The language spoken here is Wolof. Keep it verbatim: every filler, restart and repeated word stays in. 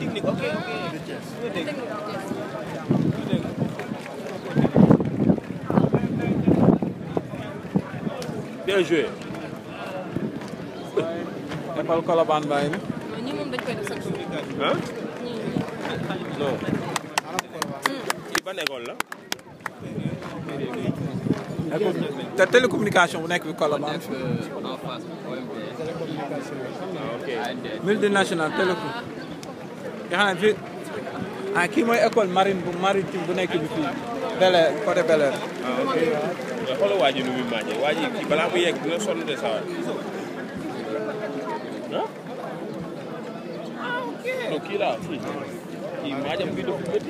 technique, ok, ok. Bien joué. école Colobane bàyyi na. ñii moom dañ koy def sax. ah. ñii non. kii ban école la. école te télécommunication bu nekk bi Colobane. ok. multinational télécom. nga xam ne fii ah kii mooy école marine bu maritime bu nekk bi fii. Bel Air côté Bel Air. ah ok. mais xoolal waa ji nu muy màccee waa ji kii balaa muy yegg dina sonn de saa waay. ah ok. non kii laa kii kii maajam bi dafa bëri.